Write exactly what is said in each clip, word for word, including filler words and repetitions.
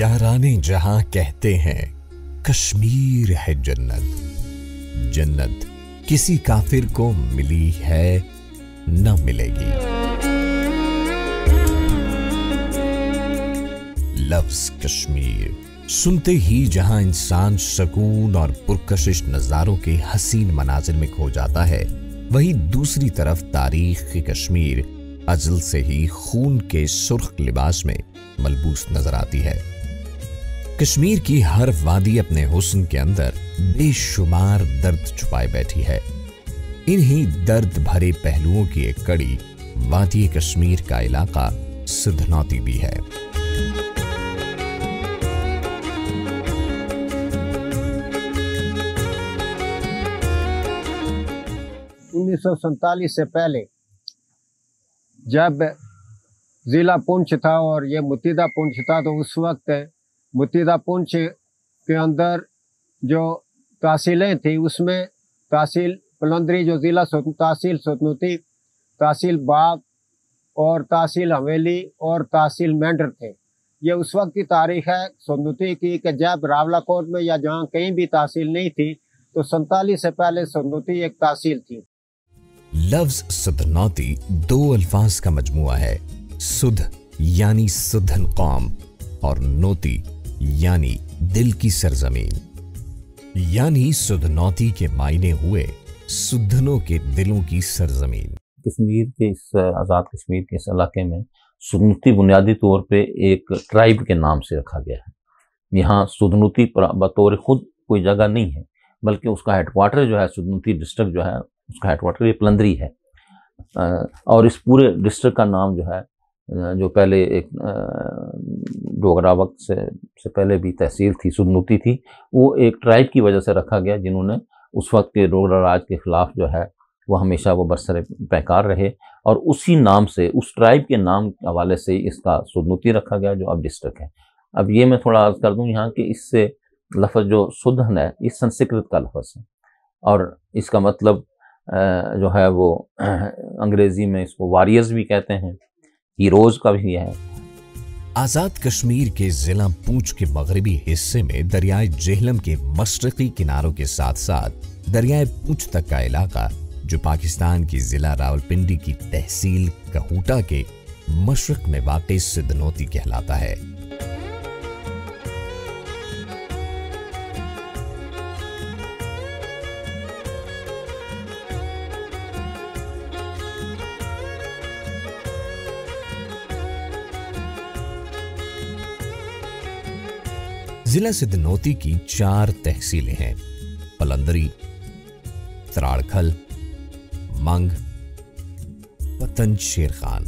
याराने जहां कहते हैं कश्मीर है जन्नत, जन्नत किसी काफिर को मिली है न मिलेगी। लफ्ज कश्मीर सुनते ही जहां इंसान सुकून और पुरकशिश नजारों के हसीन मनाजिर में खो जाता है, वहीं दूसरी तरफ तारीख की कश्मीर अजल से ही खून के सुर्ख लिबास में मलबूस नजर आती है। कश्मीर की हर वादी अपने हुस्न के अंदर बेशुमार दर्द छुपाए बैठी है। इन्हीं दर्द भरे पहलुओं की एक कड़ी वादी कश्मीर का इलाका सिद्धनौती भी है। उन्नीस सौ सैतालीस से पहले जब ज़िला पुंछ था और ये मुत्तिदा पुंछ था, तो उस वक्त मुत्तिदा पुंछ के अंदर जो तहसीलें थी उसमें तहसील पलंदरी जो ज़िला तहसील सतनूती, तहसील बाग और तहसील हवेली और तहसील मेंढर थे। ये उस वक्त की तारीख है सतनूती की कि जब रावलाकोट में या जहाँ कहीं भी तहसील नहीं थी, तो सैतालीस से पहले सतनूती एक तहसील थी। लफ्ज सिद्धनौती दो अल्फाज का मजमुआ है। सुध यानी सुधन कौम और नोती यानी दिल की सरजमीन, यानी सुधनौती के मायने हुए सुधनों के दिलों की सरजमीन। कश्मीर के इस आज़ाद कश्मीर के इस इलाके में सुधनौती बुनियादी तौर पे एक ट्राइब के नाम से रखा गया है। यहाँ सुधनौती बतौर खुद कोई जगह नहीं है, बल्कि उसका हेडक्वार्टर जो है सुधनौती डिस्ट्रिक्ट जो है उसका हेडक्वार्टर ये पलंदरी है। और इस पूरे डिस्ट्रिक्ट का नाम जो है, जो पहले एक डोगरा वक्त से से पहले भी तहसील थी, सुधनौती थी, वो एक ट्राइब की वजह से रखा गया जिन्होंने उस वक्त के डोगरा राज के खिलाफ जो है वो हमेशा वो बरसरे पैकार रहे, और उसी नाम से, उस ट्राइब के नाम के हवाले से इसका सुधनौती रखा गया जो अब डिस्ट्रिक्ट है। अब ये मैं थोड़ा अर्ज कर दूं यहाँ कि इससे लफ्ज़ जो सुधन है ये संस्कृत का लफ्ज़ है, और इसका मतलब जो है वो अंग्रेजी में इसको वॉरियर्स भी कहते हैं, हीरोज का भी है। आजाद कश्मीर के जिला पूंछ के मगरबी हिस्से में दरियाए जेहलम के मशरकी किनारों के साथ साथ दरियाए पूंछ तक का इलाका, जो पाकिस्तान की जिला रावलपिंडी की तहसील कहूटा के मशरक में वाक़ई सिद्धनौती कहलाता है। जिला सिद्धनौती की चार तहसीलें हैं: पलंदरी, त्राड़खल, मंग, पतन शेर खान।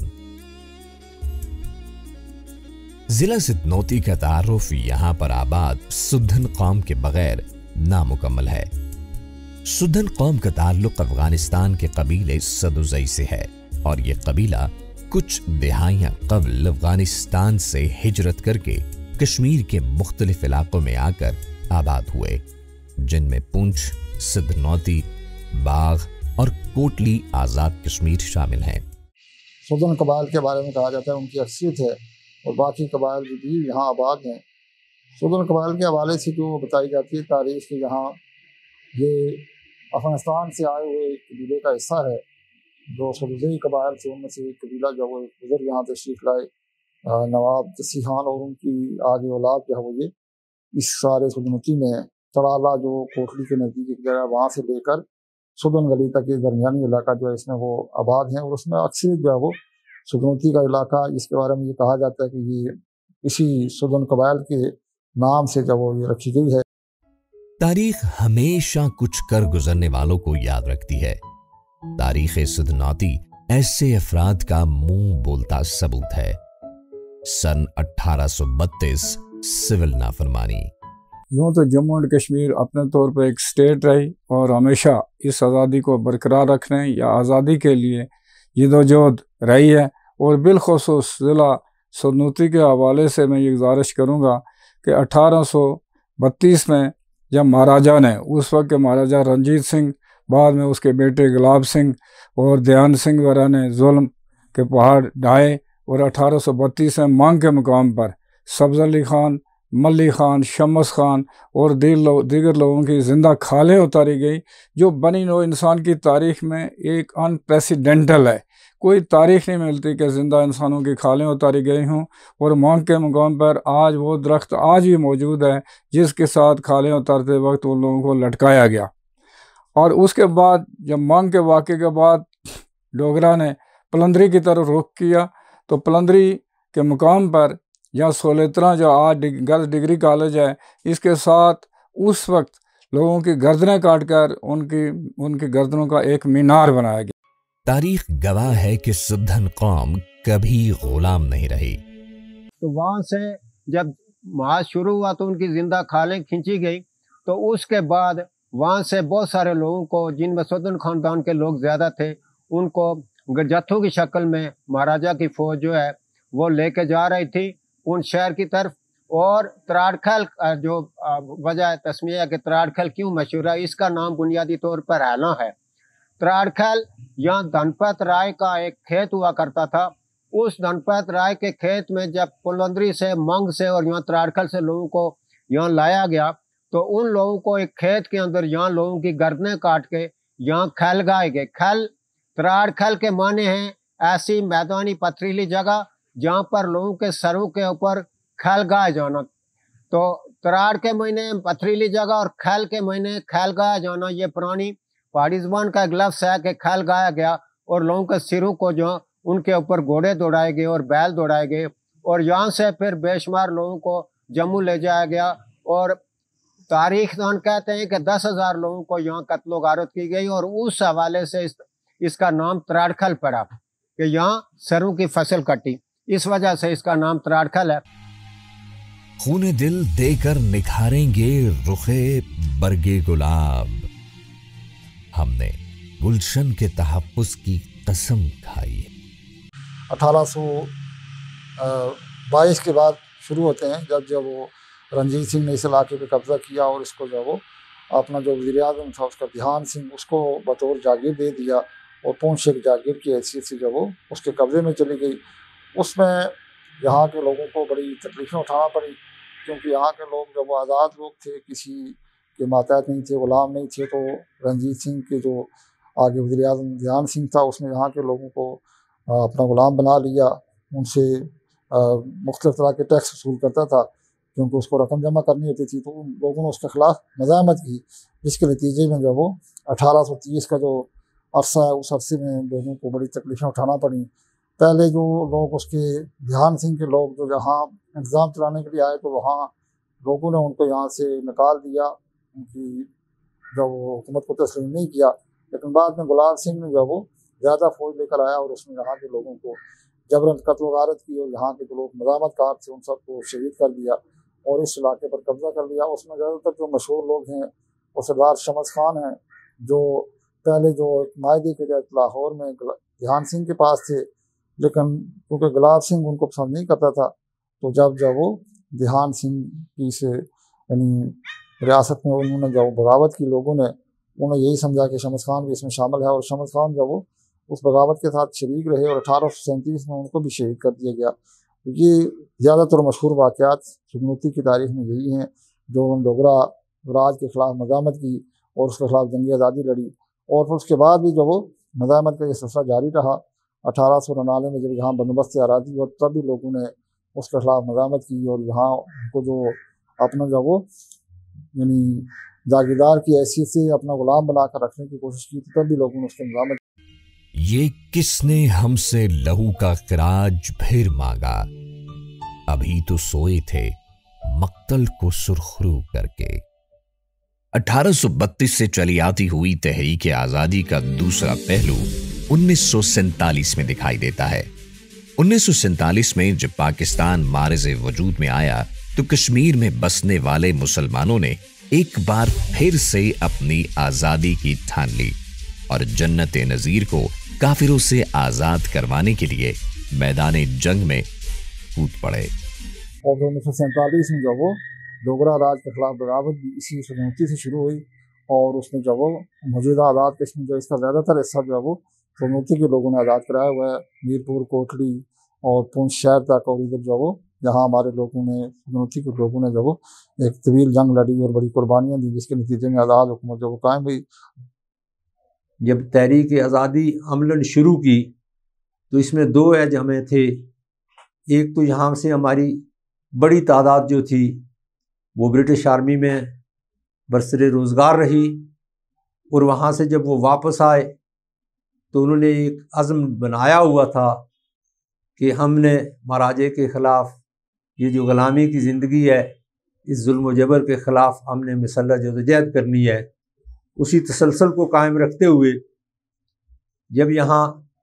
जिला सिद्धनौती का तारुफ यहां पर आबाद सुधन कौम के बगैर नामुकम्मल है। सुधन कौम का ताल्लुक अफगानिस्तान के कबीले सदुजई से है, और यह कबीला कुछ दिहाइयां कबल अफगानिस्तान से हिजरत करके कश्मीर के मुख्तलिफ इलाकों में आकर आबाद हुए, जिनमें पुंछ, सिद्धनौती, बाग और कोटली आज़ाद कश्मीर शामिल हैं। सुधन कबाइल के बारे में कहा जाता है उनकी अक्सरियत है, और बाकी कबाइल भी यहाँ आबाद हैं। सुधन कबाइल के हवाले से जो बताई जाती है तारीख की, यहाँ ये अफगानिस्तान से आए हुए एक कबीले का हिस्सा है, जो सदुजई कबाइल से उनमें से एक कबीला जो वो बुजुर्ग यहाँ तशरीफ लाए, नवाब तसी खान और उनकी आगे औलाद जो है वो ये इस सारे सुधनौती में तड़ाला जो कोटली के नज़दीक एक जगह वहाँ से लेकर सुधन गली तक ये दरमियानी इलाका जो है इसमें वो आबाद हैं, और उसमें अक्सर जो है वो सुधनौती का इलाका, इसके बारे में ये कहा जाता है कि ये इसी सुधन कबाइल के नाम से जब वो ये रखी गई है। तारीख हमेशा कुछ कर गुजरने वालों को याद रखती है। तारीख सिद्धनौती ऐसे अफराद का मुंह बोलता सबूत है। सन अठारह सौ बत्तीस सिविल नाफरमानी। यूँ तो जम्मू एंड कश्मीर अपने तौर पर एक स्टेट रही और हमेशा इस आज़ादी को बरकरार रखने या आज़ादी के लिए जदोजहद रही है, और बिलखुसूस ज़िला सिद्धनौती के हवाले से मैं ये गुजारिश करूँगा कि अठारह सौ बत्तीस में जब महाराजा ने, उस वक्त के महाराजा रंजीत सिंह, बाद में उसके बेटे गुलाब सिंह और दयान सिंह वगैरह ने जुल्म के पहाड़ ढाए, और अठारह सौ बत्तीस में मांग के मुकाम पर सब्ज़ अली खान, मल्ली खान, शमस खान और दीगर लोगों की ज़िंदा खालें उतारी गई, जो बनी नौ इंसान की तारीख़ में एक अनप्रेसिडेंटल है। कोई तारीख़ नहीं मिलती कि ज़िंदा इंसानों की खालें उतारी गई हों। और मांग के मुकाम पर आज वो दरख्त आज भी मौजूद है जिसके साथ खालें उतारते वक्त उन लोगों को लटकाया गया। और उसके बाद जब मांग के वाक़े के बाद डोगरा ने पलंदरी की तरफ रुख किया, तो पलंदरी के मुकाम पर या सोलेत्रा जो आज गर्ल्स डिग्री कॉलेज है, इसके साथ उस वक्त लोगों की गर्दनें काट कर उनकी उनकी गर्दनों का एक मीनार बनाया गया। तारीख गवाह है कि सिद्धन कौम कभी गुलाम नहीं रही। तो वहाँ से जब महाज शुरू हुआ तो उनकी जिंदा खालें खींची गई। तो उसके बाद वहाँ से बहुत सारे लोगों को, जिनमें सुल्तान खानदान के लोग ज़्यादा थे, उनको जत्थों की शक्ल में महाराजा की फौज जो है वो लेके जा रही थी उन शहर की तरफ। और त्राड़खल जो वजह है तस्मिया के त्राड़खल क्यों मशहूर है, इसका नाम बुनियादी तौर पर हैना है। त्राड़खल यहाँ धनपत राय का एक खेत हुआ करता था। उस धनपत राय के खेत में जब पुलंदरी से, मंग से और यहाँ त्राड़खल से लोगों को यहाँ लाया गया, तो उन लोगों को एक खेत के अंदर यहाँ लोगों की गर्दनें काट के यहाँ खैल गाए गए। खैल त्राड़खल के माने हैं ऐसी मैदानी पथरीली जगह जहाँ पर लोगों के सरों के ऊपर खैल गाया जाना। तो त्राड़ के महीने पथरीली जगह और खैल के महीने खैल गाया जाना, ये पुरानी पहाड़ी ज़बान का एक लफ्ज़ है कि खैल गाया गया। और लोगों के सिरों को जो उनके ऊपर घोड़े दौड़ाए गए और बैल दौड़ाए गए, और यहाँ से फिर बेशुमार लोगों को जम्मू ले जाया गया। और तारीखदान कहते हैं कि दस हजार लोगों को यहाँ कत्लो गारत की गई, और उस हवाले से इस, इसका नाम त्राड़खल पड़ा कि यहाँ सरों की फसल कटी, इस वजह से इसका नाम त्राड़खल है। खूने दिल देकर निखारेंगे रुखे बरगे गुलाब, हमने गुलशन के तहफ़्फ़ुज़ की कसम खाई। अठारह सौ बाईस के बाद शुरू होते हैं, जब जब वो रंजीत सिंह ने इस इलाके पे कब्ज़ा किया और इसको जो वो अपना जो वज़ीर आज़म था उसका ध्यान सिंह, उसको बतौर जागीर दे दिया और पूंछ शेख जागीर की हैसियत से जो वो उसके कब्ज़े में चली गई। उसमें यहाँ के लोगों को बड़ी तकलीफ़ें उठाना पड़ी, क्योंकि यहाँ के लोग जब वो आज़ाद लोग थे, किसी के मातहत नहीं थे, ग़ुलाम नहीं थे। तो रंजीत सिंह के जो आगे वज़ीर आज़म ध्यान सिंह था, उसने यहाँ के लोगों को अपना ग़ुलाम बना लिया, उनसे मुख्तलिफ़ तरह के टैक्स वसूल करता था, क्योंकि उसको रकम जमा करनी होती थी। तो उन लोगों ने उसके ख़िलाफ़ मज़ाहमत की, जिसके नतीजे में जब वो अठारह सौ तीस का जो अरसा है, उस अरसे में लोगों को बड़ी तकलीफ़ें उठाना पड़ी। पहले जो लोग उसके ध्यान सिंह के लोग जो यहाँ इंतज़ाम चलाने के लिए आए, तो वहाँ लोगों ने उनको यहाँ से निकाल दिया, उनकी जब वो हुकूमत को तस्लीम नहीं किया। लेकिन बाद में गुलाब सिंह ने जब वो ज़्यादा फौज लेकर आया और उसने यहाँ के लोगों को जबरन कत्ल गारत की, और यहाँ के जो लोग मज़ाहमतकार थे उन सबको शहीद कर दिया और इस इलाके पर कब्ज़ा कर लिया। उसमें ज़्यादातर जो मशहूर लोग हैं वो सरदार शमस खान हैं, जो पहले जो एक मायदे के तहत लाहौर में ध्यान सिंह के पास थे, लेकिन क्योंकि गुलाब सिंह उनको पसंद नहीं करता था, तो जब जब वो ध्यान सिंह की से यानी रियासत में उन्होंने जब बगावत की, लोगों ने उन्हें यही समझा कि शमस खान भी इसमें शामिल है, और शमस खान जब वो उस बगावत के साथ शरीक रहे और अठारह सौ सैंतीस में उनको भी शहीद कर दिया गया। ये ज़्यादातर मशहूर वाक़यात सुगनूती की तारीख़ में यही हैं, जो उन्होंने डोगरा राज के ख़िलाफ़ मज़ाहमत की और उसके ख़िलाफ़ जंग आज़ादी लड़ी। और फिर उसके बाद भी जब वो मज़ाहमत का ये सिलसिला जारी रहा, अठारह सौ उनानवे में जब यहाँ बंदोबस्त आज़ादी हुआ, तब भी लोगों ने उसके ख़िलाफ़ मज़ाहमत की और यहाँ उनको जो अपना जो वो यानी जागीरदार की हैसियत से अपना ग़ुलाम बनाकर रखने की कोशिश की, तब भी लोगों ने उसके मज़ाहमत। ये किसने हमसे लहू का खिराज फिर मांगा, अभी तो सोए थे मक्तल को सुरखरू करके। अठारह सौ बत्तीस से चली आती हुई तहरीक आज़ादी का दूसरा पहलू उन्नीस सौ सैंतालीस में दिखाई देता है। उन्नीस सौ सैंतालीस में जब पाकिस्तान मारिज़े वजूद में आया, तो कश्मीर में बसने वाले मुसलमानों ने एक बार फिर से अपनी आज़ादी की ठान ली और जन्नत नज़ीर को काफिरों से आज़ाद करवाने के लिए मैदान जंग में कूद पड़े। और उन्नीस सौ सैंतालीस में जब वो डोगरा राज के खिलाफ बगावत भी इसी सुगनूती से शुरू हुई, और उसमें जब वो मौजूदा आज़ाद कश्मीर जो इसका ज़्यादातर हिस्सा जो है वो सुगनूती के लोगों ने आज़ाद कराया हुआ है, मीरपुर, कोटली और पूंछ शहर तक, और इधर जो वो यहाँ हमारे लोगों ने, सुदनौती के लोगों ने जब एक तवील जंग लड़ी और बड़ी कुर्बानियाँ दी, जिसके नतीजे में आज़ाद हुकूमत जब कायम हुई। जब तहरीक आज़ादी अमलन शुरू की तो इसमें दो एज हमें थे। एक तो यहाँ से हमारी बड़ी तादाद जो थी वो ब्रिटिश आर्मी में बरसरे रोज़गार रही, और वहाँ से जब वो वापस आए तो उन्होंने एक अज़्म बनाया हुआ था कि हमने महाराजे के ख़िलाफ़, ये जो ग़ुलामी की ज़िंदगी है, इस जुल्म व जबर के ख़िलाफ़ हमने मसल्लह जदोजहद करनी है। उसी तसलसल को कायम रखते हुए जब यहाँ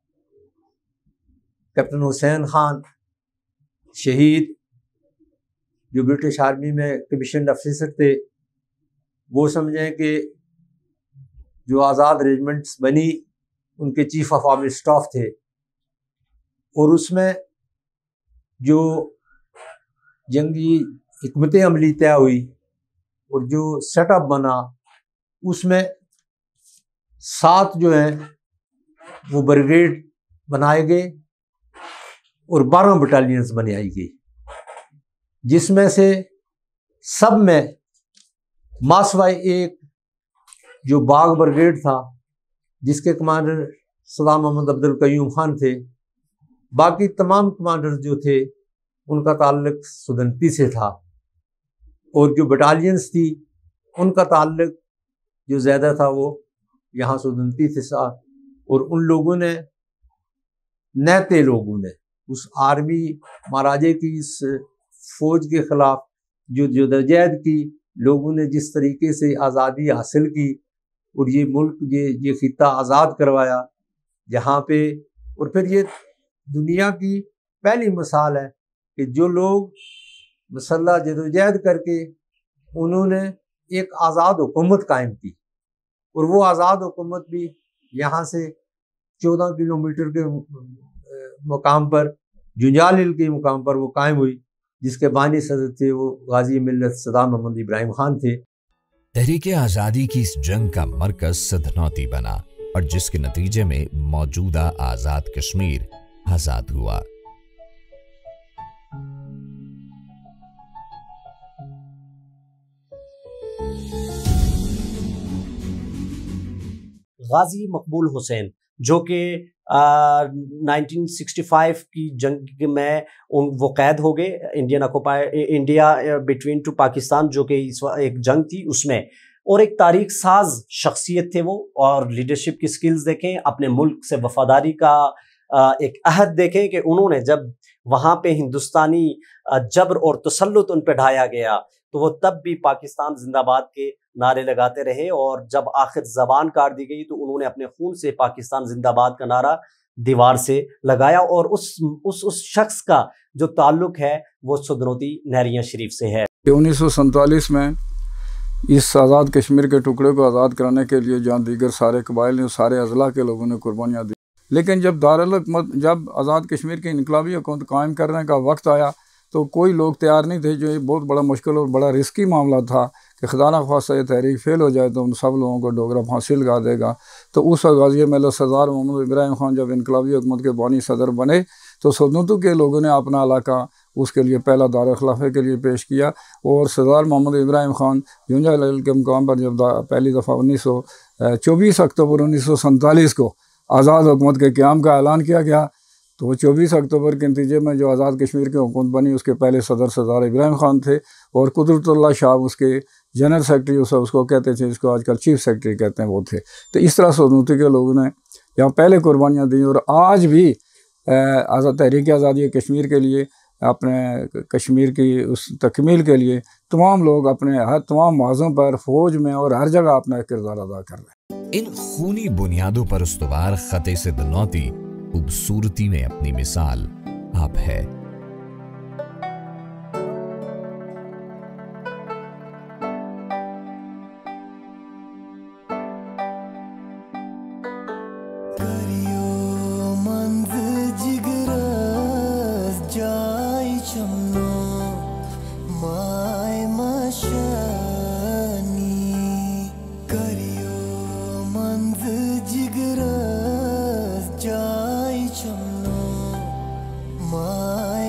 कैप्टन हुसैन खान शहीद, जो ब्रिटिश आर्मी में कमीशन अफसर थे, वो समझें कि जो आज़ाद रेजिमेंट्स बनी उनके चीफ ऑफ आर्मी स्टाफ थे, और उसमें जो जंगी हिकमत अमली तय हुई और जो सेटअप बना, उसमें सात जो हैं वो ब्रिगेड बनाए गए और बारह बटालियंस बनाई गई, जिसमें से सब में मासवाई एक जो बाग ब्रिगेड था, जिसके कमांडर सलाम मोहम्मद अब्दुल कयूम खान थे, बाकी तमाम कमांडर जो थे उनका ताल्लुक सुदनती से था, और जो बटालियंस थी उनका ताल्लुक जो ज़्यादा था वो यहाँ सुदनती से था। और उन लोगों ने, नैते लोगों ने, उस आर्मी महाराजे की इस फौज के ख़िलाफ़ जो जदोजहद की, लोगों ने जिस तरीके से आज़ादी हासिल की और ये मुल्क, ये ये खित्ता आज़ाद करवाया जहाँ पे, और फिर ये दुनिया की पहली मिसाल है कि जो लोग मसल्ला जदोजहद करके उन्होंने एक आज़ाद हुकूमत कायम की, और वो आज़ाद हुकूमत भी यहाँ से चौदह किलोमीटर के मुकाम पर, जुंजाल हिल के मुकाम पर वो कायम हुई, जिसके बानी सदर थे वो गाजी मिल्लत सदाम मोहम्मद इब्राहिम खान थे। तहरीक आज़ादी की इस जंग का मरकज सधनौती बना, और जिसके नतीजे में मौजूदा आज़ाद कश्मीर आज़ाद हुआ। गाजी मकबूल हुसैन, जो कि नाइनटीन सिक्सटी फाइव की जंग में उन वो कैद हो गए, Indian occupy India between two Pakistan, जो कि इस एक जंग थी उसमें, और एक तारीख साज शख्सियत थे वो, और लीडरशिप की स्किल्स देखें, अपने मुल्क से वफादारी का एक अहद देखें कि उन्होंने जब वहाँ पे हिंदुस्तानी जबर और तसल्लुत उन पे ढाया गया तो वो तब भी पाकिस्तान जिंदाबाद के नारे लगाते रहे, और जब आखिर जबान काट दी गई तो उन्होंने अपने खून से पाकिस्तान जिंदाबाद का नारा दीवार से लगाया। और उस उस उस शख्स का जो ताल्लुक है वो सुदनौती नहरिया शरीफ से है। उन्नीस सौ सैंतालीस में इस आज़ाद कश्मीर के टुकड़े को आज़ाद कराने के लिए जहाँ दीगर सारे कबाइल ने, सारे अजला के लोगों ने कुर्बानियाँ दी, लेकिन जब दारुल हुकूमत, जब आज़ाद कश्मीर की इनकलाबी हुकूमत कायम करने का वक्त आया तो कोई लोग तैयार नहीं थे, जो ये बहुत बड़ा मुश्किल और बड़ा रिस्की मामला था कि खुदा न ख्वास्ता ये तहरीक फेल हो जाए तो उन सब लोगों को डोगरा फांसी लगा देगा। तो उस गाजी मिल्लत सरदार मोहम्मद इब्राहिम खान जब इनकलाबी हुकूमत के बानी सदर बने तो सुदनौती के लोगों ने अपना इलाका उसके लिए पहला दारुल खिलाफे के लिए पेश किया, और सरदार मोहम्मद इब्राहिम खान जुंजाल हिल के मुकाम पर जब पहली दफ़ा उन्नीस सौ चौबीस अक्टूबर उन्नीस सौ सैंतालीस को आज़ाद हुकूमत के क़याम का ऐलान किया गया, तो चौबीस अक्टूबर के नतीजे में जो आज़ाद कश्मीर की हुकूमत बनी उसके पहले सदर सरदार इब्राहिम खान थे, और कुदरतुल्लाह शाह उसके जनरल सेक्रेटरी, उसे उसको कहते थे, इसको आजकल चीफ सेक्रेटरी कहते हैं, वो थे। तो इस तरह सुदनौती के लोगों ने यहाँ पहले कुर्बानियाँ दी, और आज भी आज़ाद तहरीक आज़ादी कश्मीर के लिए, अपने कश्मीर की उस तकमील के लिए तमाम लोग अपने हर तमाम मौज़ों पर, फौज में और हर जगह अपना किरदार अदा कर रहे हैं। इन खूनी बुनियादों पर उस्तवार खते सधनौती खूबसूरती में अपनी मिसाल आप है। My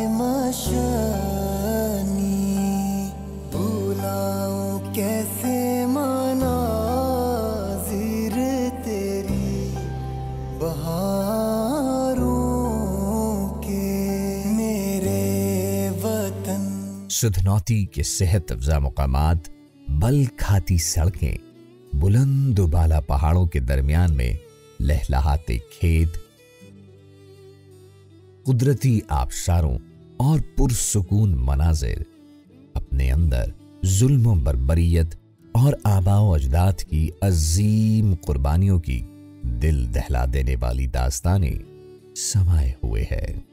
सुधनौती के सेहत अफजा मकामात, बल खाती सड़कें, बुलंद बाला पहाड़ों के दरमियान में लहलहाते खेत, कुदरती आबशारों और पुरसुकून मनाजिर अपने अंदर जुल्म बर्बरियत और आबाओ अजदाद की अजीम कुर्बानियों की दिल दहला देने वाली दास्तानें समाये हुए है।